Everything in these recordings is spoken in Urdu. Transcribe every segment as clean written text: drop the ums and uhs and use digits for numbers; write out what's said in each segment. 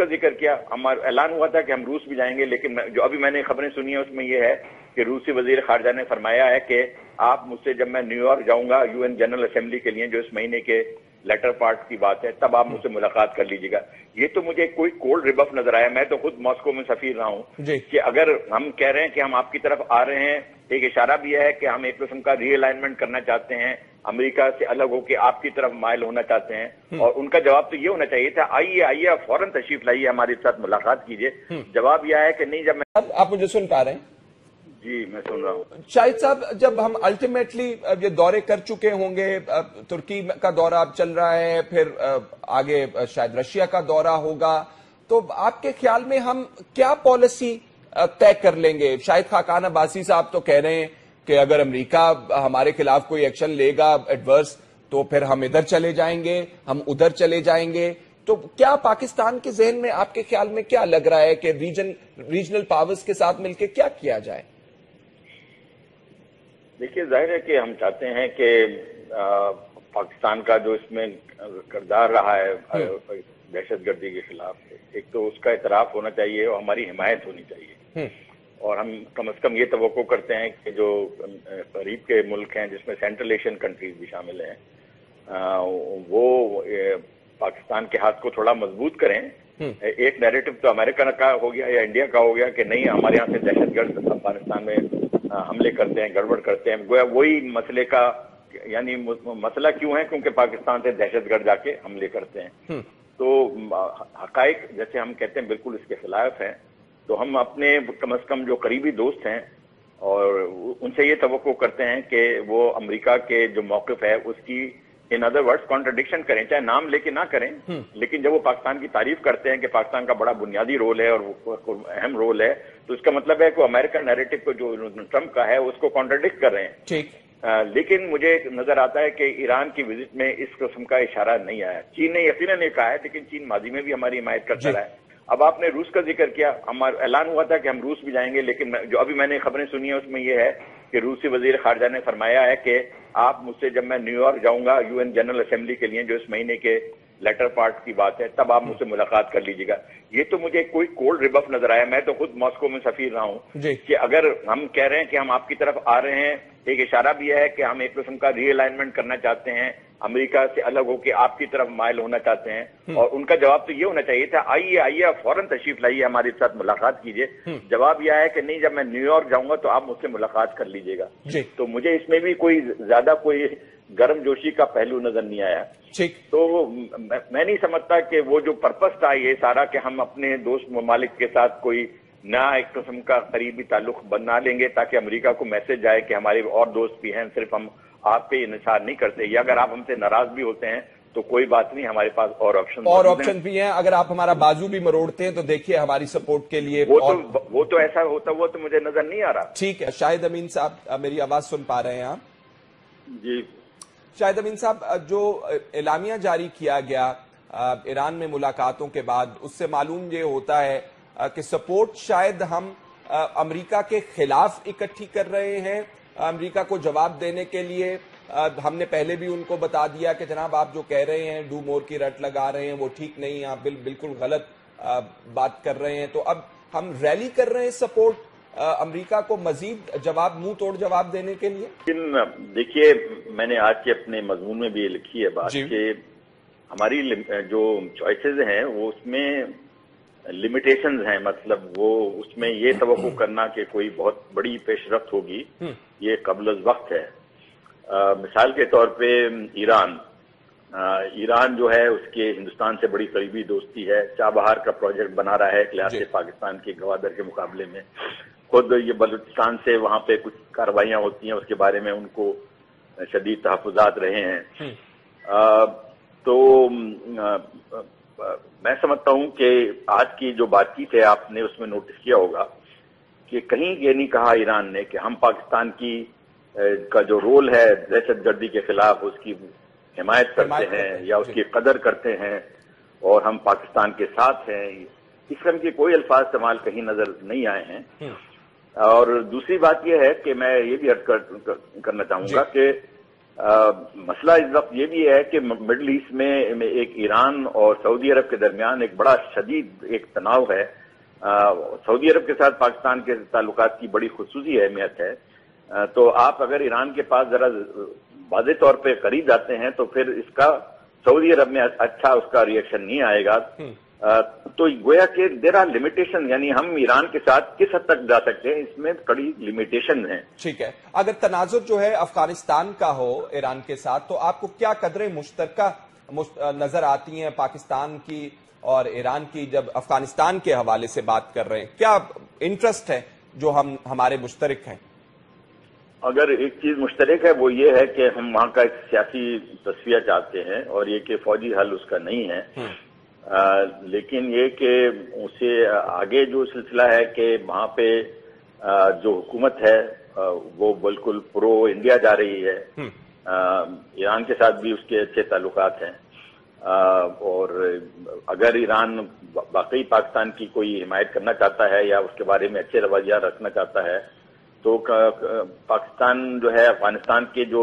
ذکر کیا, ہمارا اعلان ہوا تھا کہ ہم روس بھی جائیں گے, لیکن جو ابھی میں نے خبریں سنی ہیں اس میں یہ ہے کہ روسی وزیر خارجہ نے فرمایا ہے کہ آپ مجھ سے جب میں نیو یارک جاؤں گا UN جنرل اسمبلی کے لیے, جو اس مہینے کے لیٹر پارٹ کی بات ہے, تب آپ مجھ سے ملاقات کر لیجیے گا. یہ تو مجھے کوئی کولڈ ریبف نظر آیا. میں تو خود ماسکو میں سفیر رہا ہوں کہ اگر ہم کہہ رہے ہیں کہ ہم آپ کی طرف آ رہے ہیں, ایک اشارہ بھی ہے کہ ہم ایک قسم کا ری الائنمنٹ کرنا چاہتے ہیں, امریکہ سے الگ ہو کے آپ کی طرف مائل ہونا چاہتے ہیں, اور ان کا جواب تو یہ ہونا چاہیے تھا آئیے آئیے آپ فوراً تشریف لائیے, ہمارے ساتھ ملاقات کیجیے. جواب یہ ہے کہ نہیں. جب میں آپ مجھے سن پا رہے ہیں؟ جی میں سن رہا ہوں. شاہد صاحب, جب ہم الٹیمیٹلی یہ دورے کر چکے ہوں گے, ترکی کا دورہ اب چل رہا ہے, پھر آگے شاید رشیا کا دورہ ہوگا, تو آپ کے خیال میں ہم کیا پالیسی طے کر لیں گے؟ شاید خاقان عباسی صاحب تو کہہ رہے ہیں کہ اگر امریکہ ہمارے خلاف کوئی ایکشن لے گا ایڈورس تو پھر ہم ادھر چلے جائیں گے, ہم ادھر چلے جائیں گے. تو کیا پاکستان کے ذہن میں آپ کے خیال میں کیا لگ رہا ہے کہ ریجنل پاورز کے ساتھ مل کے کیا کیا جائے؟ دیکھیے, ظاہر ہے کہ ہم چاہتے ہیں کہ پاکستان کا جو اس میں کردار رہا ہے دہشت گردی کے خلاف, ایک تو اس کا اعتراف ہونا چاہیے اور ہماری حمایت ہونی چاہیے, اور ہم کم از کم یہ توقع کرتے ہیں کہ جو قریب کے ملک ہیں جس میں سینٹرل ایشین کنٹریز بھی شامل ہیں, وہ پاکستان کے ہاتھ کو تھوڑا مضبوط کریں. ایک نیریٹو تو امریکہ کا ہو گیا یا انڈیا کا ہو گیا کہ نہیں ہمارے یہاں سے دہشت گرد افغانستان میں حملے کرتے ہیں, گڑبڑ کرتے ہیں, گویا وہی مسئلے کا یعنی مسئلہ کیوں ہے کیونکہ پاکستان سے دہشت گرد جا کے حملے کرتے ہیں. تو حقائق جیسے ہم کہتے ہیں بالکل اس کے خلاف ہیں. تو ہم اپنے کم از کم جو قریبی دوست ہیں اور ان سے یہ توقع کرتے ہیں کہ وہ امریکہ کے جو موقف ہے اس کی ان ادر ورڈز کانٹرڈکشن کریں, چاہے نام لے کے نہ کریں, لیکن جب وہ پاکستان کی تعریف کرتے ہیں کہ پاکستان کا بڑا بنیادی رول ہے اور اہم رول ہے, تو اس کا مطلب ہے کہ امریکن نیریٹو کو جو ٹرمپ کا ہے اس کو کانٹرڈکٹ کر رہے ہیں. لیکن مجھے نظر آتا ہے کہ ایران کی وزٹ میں اس قسم کا اشارہ نہیں آیا. چین نے یقیناً یہ کہا ہے, لیکن چین ماضی میں بھی ہماری حمایت کرتا رہا ہے. اب آپ نے روس کا ذکر کیا, ہمارا اعلان ہوا تھا کہ ہم روس بھی جائیں گے, لیکن جو ابھی میں نے خبریں سنی ہیں اس میں یہ ہے کہ روسی وزیر خارجہ نے فرمایا ہے کہ آپ مجھ سے جب میں نیو یارک جاؤں گا UN جنرل اسمبلی کے لیے, جو اس مہینے کے لیٹر پارٹ کی بات ہے, تب آپ مجھ سے ملاقات کر لیجیے گا. یہ تو مجھے کوئی کولڈ ریبف نظر آیا. میں تو خود ماسکو میں سفیر رہا ہوں کہ اگر ہم کہہ رہے ہیں کہ ہم آپ کی طرف آ رہے ہیں, ایک اشارہ بھی ہے کہ ہم ایک قسم کا ری الائنمنٹ کرنا چاہتے ہیں, امریکہ سے الگ ہو کے آپ کی طرف مائل ہونا چاہتے ہیں, اور ان کا جواب تو یہ ہونا چاہیے تھا آئیے آئیے آپ فوراً تشریف لائیے, ہمارے ساتھ ملاقات کیجیے. جواب یہ ہے کہ نہیں جب میں نیو یارک جاؤں گا تو آپ مجھ سے ملاقات کر لیجیے گا. تو مجھے اس میں بھی کوئی زیادہ کوئی گرم جوشی کا پہلو نظر نہیں آیا. تو میں نہیں سمجھتا کہ وہ جو پرپس تھا یہ سارا کہ ہم اپنے دوست ممالک کے ساتھ کوئی نیا ایک قسم کا قریبی تعلق بنا لیں گے تاکہ امریکہ کو میسج جائے کہ ہمارے اور دوست بھی ہیں, صرف ہم آپ پہ انحصار نہیں کرتے, یا اگر آپ ہم سے ناراض بھی ہوتے ہیں تو کوئی بات نہیں, ہمارے پاس اور آپشن بھی ہیں. اگر آپ ہمارا بازو بھی مروڑتے ہیں تو دیکھیے ہماری سپورٹ کے لیے وہ تو ایسا ہوتا وہ تو مجھے نظر نہیں آ رہا. ٹھیک ہے. شاہد امین صاحب میری آواز سن پا رہے ہیں آپ؟ جی شاہد امین صاحب, جو اعلامیہ جاری کیا گیا ایران میں ملاقاتوں کے بعد, اس سے معلوم یہ ہوتا ہے کہ سپورٹ شاید ہم امریکہ کے خلاف اکٹھی کر رہے ہیں, امریکہ کو جواب دینے کے لیے. ہم نے پہلے بھی ان کو بتا دیا کہ جناب آپ جو کہہ رہے ہیں ڈو مور کی رٹ لگا رہے ہیں وہ ٹھیک نہیں, آپ بالکل غلط بات کر رہے ہیں. تو اب ہم ریلی کر رہے ہیں سپورٹ امریکہ کو مزید جواب, منہ توڑ جواب دینے کے لیے. لیکن دیکھیے, میں نے آج کے اپنے مضمون میں بھی یہ لکھی ہے بات کہ ہماری جو چوائسز ہیں وہ اس میں لمیٹیشنز ہیں. مطلب وہ اس میں یہ توقع کرنا کہ کوئی بہت بڑی پیش رفت ہوگی یہ قبل از وقت ہے. مثال کے طور پہ ایران جو ہے اس کے ہندوستان سے بڑی قریبی دوستی ہے, چابہار کا پروجیکٹ بنا رہا ہے خلاف پاکستان کے گوادر کے مقابلے میں. خود یہ بلوچستان سے وہاں پہ کچھ کارروائیاں ہوتی ہیں اس کے بارے میں ان کو شدید تحفظات رہے ہیں. تو میں سمجھتا ہوں کہ آج کی جو بات چیت ہے آپ نے اس میں نوٹس کیا ہوگا کہ کہیں یہ نہیں کہا ایران نے کہ ہم پاکستان کا جو رول ہے دہشت گردی کے خلاف اس کی حمایت کرتے ہیں یا اس کی قدر کرتے ہیں اور ہم پاکستان کے ساتھ ہیں. اس قسم کے کوئی الفاظ استعمال کہیں نظر نہیں آئے ہیں. اور دوسری بات یہ ہے کہ میں یہ بھی عرض کرنا چاہوں گا کہ مسئلہ اس وقت یہ بھی ہے کہ مڈل ایسٹ میں ایک ایران اور سعودی عرب کے درمیان ایک بڑا شدید ایک تناؤ ہے. سعودی عرب کے ساتھ پاکستان کے تعلقات کی بڑی خصوصی اہمیت ہے. تو آپ اگر ایران کے پاس ذرا واضح طور پہ قریب جاتے ہیں تو پھر اس کا سعودی عرب میں اچھا اس کا ریئیکشن نہیں آئے گا. تو گویا کہ دیر آر لمیٹیشن، یعنی ہم ایران کے ساتھ کس حد تک جا سکتے ہیں، اس میں کڑی لمیٹیشن ہے. ٹھیک ہے، اگر تناظر جو ہے افغانستان کا ہو ایران کے ساتھ تو آپ کو کیا قدریں مشترکہ نظر آتی ہیں پاکستان کی اور ایران کی جب افغانستان کے حوالے سے بات کر رہے ہیں؟ کیا انٹرسٹ ہے جو ہمارے مشترک ہیں؟ اگر ایک چیز مشترک ہے وہ یہ ہے کہ ہم وہاں کا ایک سیاسی تصفیہ چاہتے ہیں اور یہ کہ فوجی حل اس کا نہیں ہے. لیکن یہ کہ اسے آگے جو سلسلہ ہے کہ وہاں پہ جو حکومت ہے وہ بالکل پرو انڈیا جا رہی ہے. ایران کے ساتھ بھی اس کے اچھے تعلقات ہیں اور اگر ایران واقعی پاکستان کی کوئی حمایت کرنا چاہتا ہے یا اس کے بارے میں اچھے رویہ رکھنا چاہتا ہے تو پاکستان جو ہے افغانستان کے جو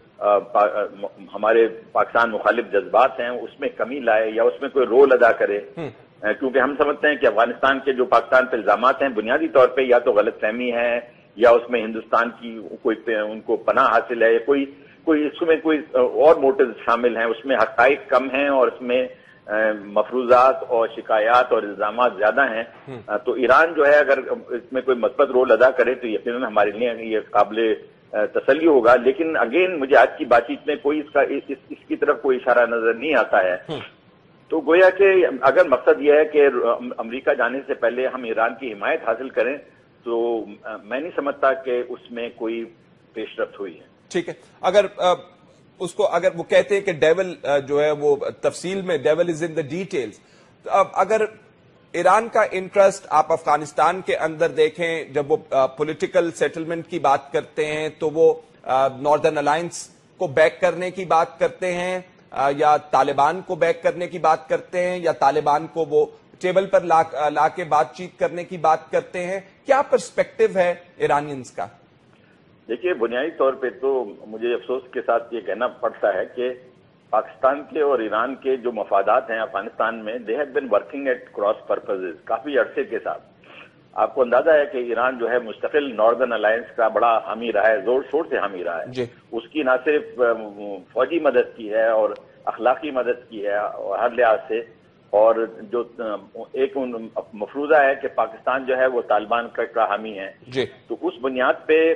ہمارے پاکستان مخالف جذبات ہیں اس میں کمی لائے یا اس میں کوئی رول ادا کرے. کیونکہ ہم سمجھتے ہیں کہ افغانستان کے جو پاکستان پہ الزامات ہیں بنیادی طور پہ یا تو غلط فہمی ہے یا اس میں ہندوستان کی کوئی ان کو پناہ حاصل ہے، کوئی اس میں کوئی اور موٹیو شامل ہیں، اس میں حقائق کم ہیں اور اس میں مفروضات اور شکایات اور الزامات زیادہ ہیں. تو ایران جو ہے اگر اس میں کوئی مثبت رول ادا کرے تو یقیناً ہمارے لیے یہ قابل تسلی ہوگا. لیکن اگین مجھے آج کی بات چیت میں کوئی اس کی طرف کوئی اشارہ نظر نہیں آتا ہے. تو گویا کہ اگر مقصد یہ ہے کہ امریکہ جانے سے پہلے ہم ایران کی حمایت حاصل کریں تو میں نہیں سمجھتا کہ اس میں کوئی پیش رفت ہوئی ہے. ٹھیک ہے، اگر وہ کہتے ہیں کہ ڈیول جو ہے وہ تفصیل میں dual is in the details, تو اب اگر ایران کا انٹرسٹ آپ افغانستان کے اندر دیکھیں جب وہ پولیٹیکل سیٹلمنٹ کی بات کرتے ہیں تو وہ ناردرن الائنس کو بیک کرنے کی بات کرتے ہیں یا طالبان کو بیک کرنے کی بات کرتے ہیں یا طالبان کو وہ ٹیبل پر لا کے بات چیت کرنے کی بات کرتے ہیں؟ کیا پرسپیکٹو ہے ایرانینز کا؟ دیکھیے بنیادی طور پہ تو مجھے افسوس کے ساتھ یہ کہنا پڑتا ہے کہ پاکستان کے اور ایران کے جو مفادات ہیں افغانستان میں they have been working at cross purposes کافی عرصے کے ساتھ. آپ کو اندازہ ہے کہ ایران جو ہے مستقل ناردرن الائنس کا بڑا حامی رہا ہے، زور شور سے حامی رہا ہے. اس کی نہ صرف فوجی مدد کی ہے اور اخلاقی مدد کی ہے ہر لحاظ سے، اور جو ایک مفروضہ ہے کہ پاکستان جو ہے وہ طالبان کا حامی ہے. تو اس بنیاد پہ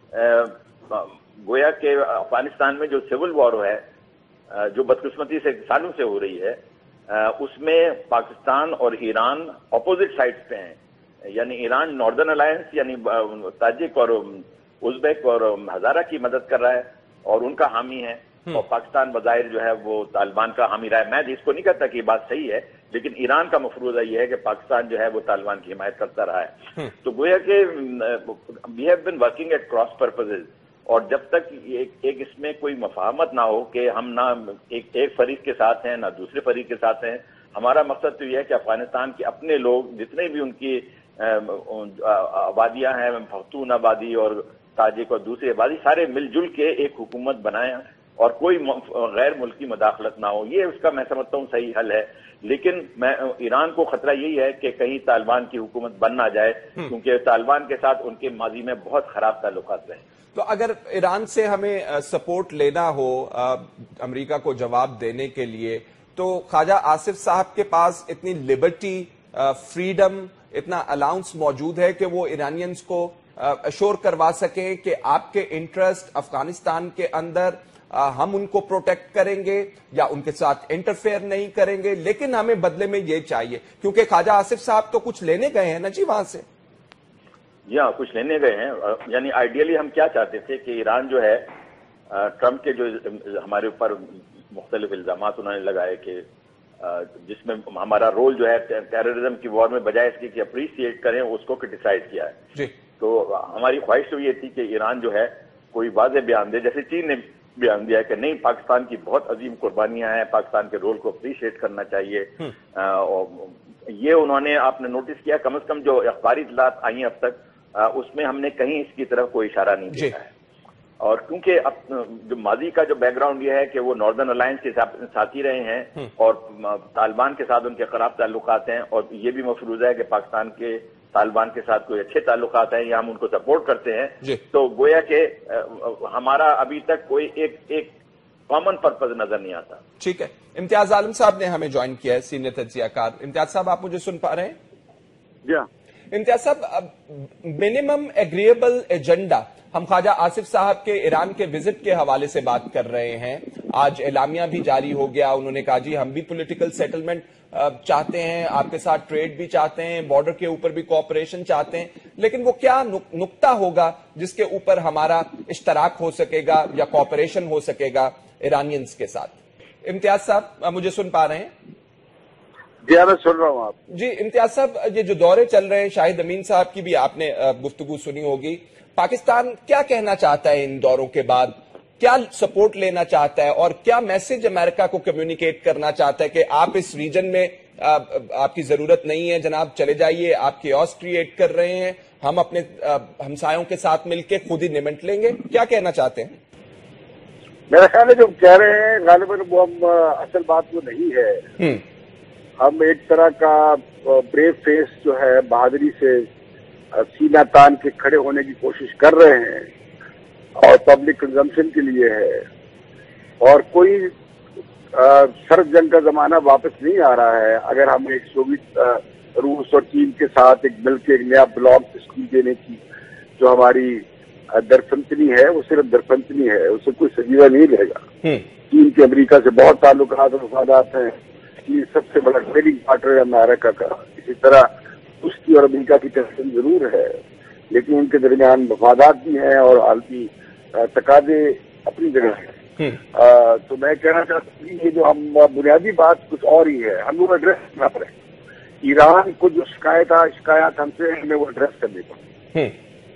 گویا کہ افغانستان میں جو سول وار ہے جو بدقسمتی سے سالوں سے ہو رہی ہے اس میں پاکستان اور ایران اپوزٹ سائڈز پہ ہیں. یعنی ایران ناردرن الائنس یعنی تاجک اور ازبیک اور ہزارہ کی مدد کر رہا ہے اور ان کا حامی ہے، اور پاکستان بظاہر جو ہے وہ طالبان کا حامی رہا ہے. میں اس کو نہیں کہتا کہ یہ بات صحیح ہے، لیکن ایران کا مفروضہ یہ ہے کہ پاکستان جو ہے وہ طالبان کی حمایت کرتا رہا ہے. تو گویا کہ we have been working at cross purposes, اور جب تک ایک اس میں کوئی مفاہمت نہ ہو کہ ہم نہ ایک فریق کے ساتھ ہیں نہ دوسرے فریق کے ساتھ ہیں. ہمارا مقصد تو یہ ہے کہ افغانستان کے اپنے لوگ جتنے بھی ان کی آبادیاں ہیں، پختون آبادی اور تاجک اور دوسری آبادی، سارے مل جل کے ایک حکومت بنائیں اور کوئی غیر ملکی مداخلت نہ ہو. یہ اس کا میں سمجھتا ہوں صحیح حل ہے. لیکن ایران کو خطرہ یہی ہے کہ کہیں طالبان کی حکومت بن نہ جائے، کیونکہ طالبان کے ساتھ ان کے ماضی میں بہت خراب تعلقات رہے. تو اگر ایران سے ہمیں سپورٹ لینا ہو امریکہ کو جواب دینے کے لیے، تو خواجہ آصف صاحب کے پاس اتنی لبرٹی، فریڈم، اتنا الاؤنس موجود ہے کہ وہ ایرانینز کو اشور کروا سکیں کہ آپ کے انٹرسٹ افغانستان کے اندر ہم ان کو پروٹیکٹ کریں گے یا ان کے ساتھ انٹرفیئر نہیں کریں گے، لیکن ہمیں بدلے میں یہ چاہیے، کیونکہ خواجہ آصف صاحب تو کچھ لینے گئے ہیں نا جی وہاں سے. جی ہاں، کچھ لینے گئے ہیں. یعنی آئیڈیلی ہم کیا چاہتے تھے کہ ایران جو ہے ٹرمپ کے جو ہمارے اوپر مختلف الزامات انہوں نے لگائے کہ جس میں ہمارا رول جو ہے ٹیررزم کی وار میں بجائے اس کی کہ اپریشیٹ کریں اس کو کرٹیسائز کیا ہے. تو ہماری خواہش تو یہ تھی کہ ایران جو ہے کوئی واضح بیان دے، جیسے چین نے بیان دیا ہے کہ نہیں، پاکستان کی بہت عظیم قربانیاں ہیں، پاکستان کے رول کو اپریشیٹ کرنا چاہیے. یہ انہوں نے، آپ نے نوٹس کیا کم از کم جو اخباری اطلاعات آئی ہیں اب تک، اس میں ہم نے کہیں اس کی طرف کوئی اشارہ نہیں دیا ہے. اور کیونکہ جو ماضی کا جو بیک گراؤنڈ یہ ہے کہ وہ ناردرن الائنس کے ساتھی رہے ہیں اور طالبان کے ساتھ ان کے خراب تعلقات ہیں، اور یہ بھی مفروضہ ہے کہ پاکستان کے طالبان کے ساتھ کوئی اچھے تعلقات ہیں یا ہم ان کو سپورٹ کرتے ہیں، تو گویا کہ ہمارا ابھی تک کوئی ایک کامن پرپز نظر نہیں آتا۔ ٹھیک ہے، امتیاز عالم صاحب نے ہمیں جوائن کیا ہے، سینئر تجزیہ کار۔ امتیاز صاحب آپ مجھے سن پا رہے ہیں؟ جی امتیاز صاحب، منیمم ایگریبل ایجنڈا، ہم خواجہ آصف صاحب کے ایران کے وزٹ کے حوالے سے بات کر رہے ہیں، آج اعلامیہ بھی جاری ہو گیا، انہوں نے کہا جی ہم بھی پولیٹیکل سیٹلمنٹ چاہتے ہیں، آپ کے ساتھ ٹریڈ بھی چاہتے ہیں، بارڈر کے اوپر بھی کوآپریشن چاہتے ہیں، لیکن وہ کیا نقطہ ہوگا جس کے اوپر ہمارا اشتراک ہو سکے گا یا کوآپریشن ہو سکے گا ایرانینز کے ساتھ؟ امتیاز صاحب مجھے سن پا رہے ہیں؟ جی میں سن رہا ہوں آپ۔ جی امتیاز صاحب، یہ جو دورے چل رہے ہیں، شاہد امین صاحب کی بھی آپ نے گفتگو سنی ہوگی، پاکستان کیا کہنا چاہتا ہے ان دوروں کے بعد؟ کیا سپورٹ لینا چاہتا ہے اور کیا میسج امریکہ کو کمیونیکیٹ کرنا چاہتا ہے کہ آپ اس ریجن میں آپ کی ضرورت نہیں ہے جناب، چلے جائیے، آپ کیوس کریٹ کر رہے ہیں، ہم اپنے ہمسایوں کے ساتھ مل کے خود ہی نمٹ لیں گے؟ کیا کہنا چاہتے ہیں؟ میرا خیال ہے جو کہہ رہے ہیں غالباً وہ ہم اصل بات وہ نہیں ہے، ہم ایک طرح کا بریو فیس جو ہے بہادری سے سینہ تان کے کھڑے ہونے کی کوشش کر رہے ہیں اور پبلک کنزمپشن کے لیے ہے، اور کوئی سرد جنگ کا زمانہ واپس نہیں آ رہا ہے۔ اگر ہم ایک سوویت روس اور چین کے ساتھ ایک مل کے ایک نیا بلاک اسکول دینے کی جو ہماری درفنتنی ہے، وہ صرف درفنتنی ہے، اسے کوئی سجیدہ نہیں لے گا۔ چین کے امریکہ سے بہت تعلقات اور مفادات ہیں، چین سب سے بڑا ٹریڈنگ پارٹنر ہے امریکہ کا، اسی طرح روس کی اور امریکہ کی ٹینشن ضرور ہے، لیکن ان کے درمیان مفادات بھی ہیں اور عالمی تقاضے اپنی جگہ ہیں۔ تو میں کہنا چاہتا ہوں کہ یہ جو ہم بنیادی بات کچھ اور ہی ہے، ہم لوگ ایڈریس کرنا پڑے، ایران کو جو شکایات ہم سے ہمیں وہ ایڈریس کرنی پڑے۔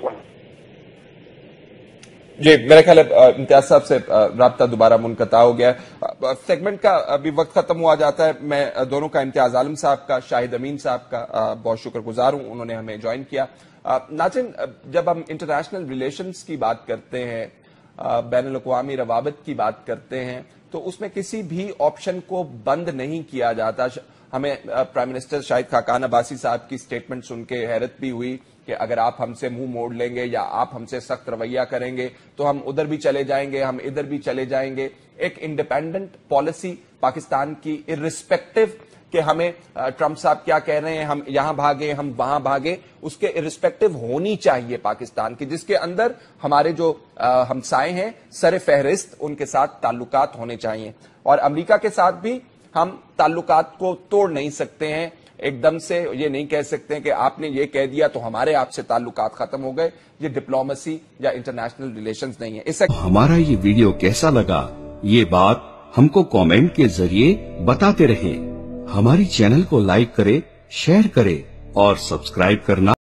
جی میرے خیال ہے امتیاز صاحب سے رابطہ دوبارہ منقطع ہو گیا ہے، سیگمنٹ کا ابھی وقت ختم ہوا جاتا ہے۔ میں دونوں کا، امتیاز عالم صاحب کا، شاہد امین صاحب کا بہت شکر گزار ہوں، انہوں نے ہمیں جوائن کیا۔ ناظرین، جب ہم انٹرنیشنل ریلیشنز کی بات کرتے ہیں، بین الاقوامی روابط کی بات کرتے ہیں، تو اس میں کسی بھی آپشن کو بند نہیں کیا جاتا۔ ہمیں پرائم منسٹر شاہد خاقان عباسی صاحب کی سٹیٹمنٹ سن کے حیرت بھی ہوئی کہ اگر آپ ہم سے منہ موڑ لیں گے یا آپ ہم سے سخت رویہ کریں گے تو ہم ادھر بھی چلے جائیں گے، ہم ادھر بھی چلے جائیں گے۔ ایک انڈیپینڈنٹ پالیسی پاکستان کی، ارسپیکٹو کہ ہمیں ٹرمپ صاحب کیا کہہ رہے ہیں، ہم یہاں بھاگیں ہم وہاں بھاگیں، اس کے ارسپیکٹو ہونی چاہیے پاکستان کی، جس کے اندر ہمارے جو ہمسائے ہیں سر فہرست ان کے ساتھ تعلقات ہونے چاہیے، اور امریکہ کے ساتھ بھی ہم تعلقات کو توڑ نہیں سکتے ہیں۔ ایک دم سے یہ نہیں کہہ سکتے ہیں کہ آپ نے یہ کہہ دیا تو ہمارے آپ سے تعلقات ختم ہو گئے، یہ ڈپلومیسی یا انٹرنیشنل ریلیشنز نہیں ہے۔ ہمارا یہ ویڈیو کیسا لگا، یہ بات ہم کو کامنٹ کے ذریعے بتاتے رہیں۔ ہماری چینل کو لائک کرے، شیئر کرے اور سبسکرائب کرنا